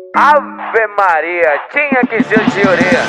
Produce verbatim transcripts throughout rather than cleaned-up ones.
Ave Maria, tinha que ser de orelha.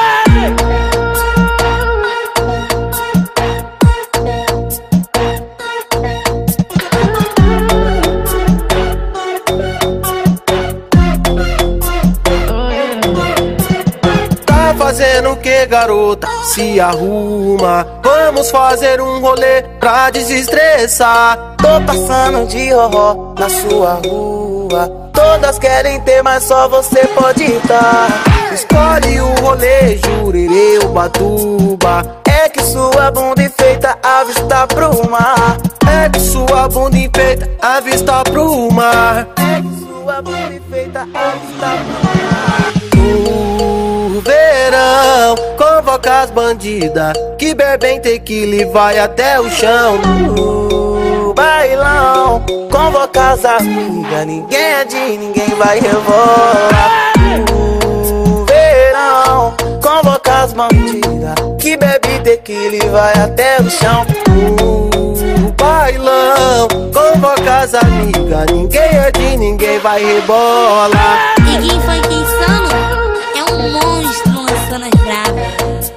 Tá fazendo o que, garota? Se arruma, vamos fazer um rolê pra desestressar. Tô passando de roró na sua rua. Todas querem ter, mas só você pode dar. Escolhe o rolê, Jurerê, Ubatuba. É que sua bunda enfeita a vista pro mar. É que sua bunda enfeita a vista pro mar. É que sua bunda enfeita a vista pro mar. No verão, convoca as bandidas que bebem tequila e vai até o chão. No bailão, convoca as amigas, ninguém é de ninguém, vai rebolar. No verão, convoca as bandidas que bebe tequila e vai até o chão. No bailão, convoca as amigas, ninguém é de ninguém, vai rebolar. Ninguém foi quem insano, é um monstro lançando as bravas.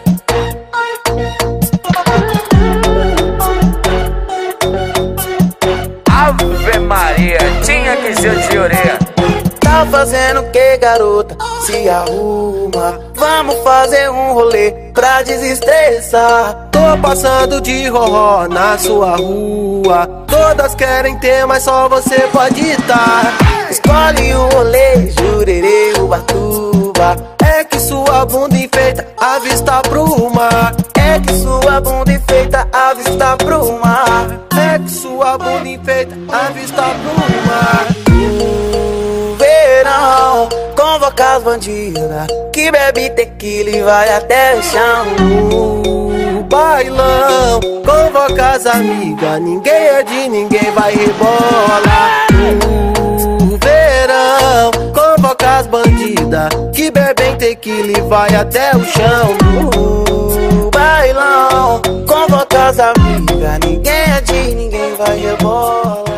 Ave Maria, tinha que ser de orelha. Tá fazendo o que, garota? Se arruma, vamos fazer um rolê pra desestressar. Tô passando de roró na sua rua. Todas querem ter, mas só você pode dar. Escolhe o rolê, Jurerê, Ubatuba. É que sua bunda enfeita a vista pro mar. É que sua bunda enfeita a vista pro mar. É que sua bunda enfeita a vista pro mar. No verão, convoca as bandidas que bebe tequila e vai até o chão. No bailão, convoca as amigas, ninguém é de ninguém, vai rebolar. No verão, convoca as bandidas que bebem tequila e vai até o chão. No bailão, convoca as amigas, ninguém é de ninguém, vai rebolar.